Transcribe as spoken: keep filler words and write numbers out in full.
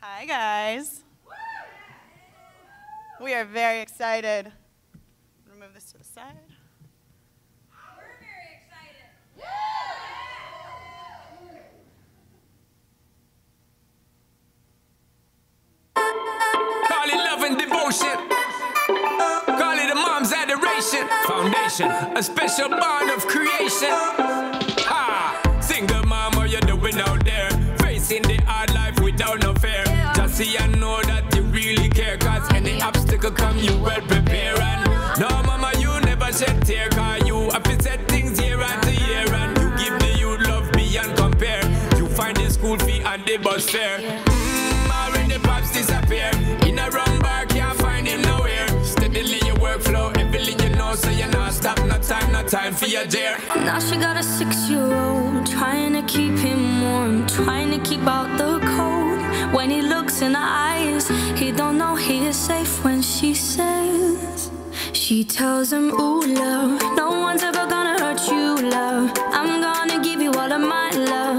Hi, guys. We are very excited. I'm gonna move this to the side. We're very excited. Call it love and devotion. Call it a mom's adoration. Foundation, a special bond of creation. Ah, single mom, what you doing out there? Facing the hard life without no fear. Just see and know that you really care. Cause any obstacle come, you well prepare. And no, mama, you never shed tear. Cause you have to set things year after year. And you give the youth love beyond compare. You find the school fee and the bus fare. When the pops disappear, in a wrong bar, can't find him nowhere. Steadily your workflow, everything you know, so you're not stop, no time, no time for your dear. Now she got a six-year-old, trying to keep him warm, trying to keep out the cold. When he looks in her eyes, he don't know he is safe when she says, she tells him, ooh, love, no one's ever gonna hurt you, love. I'm gonna give you all of my love.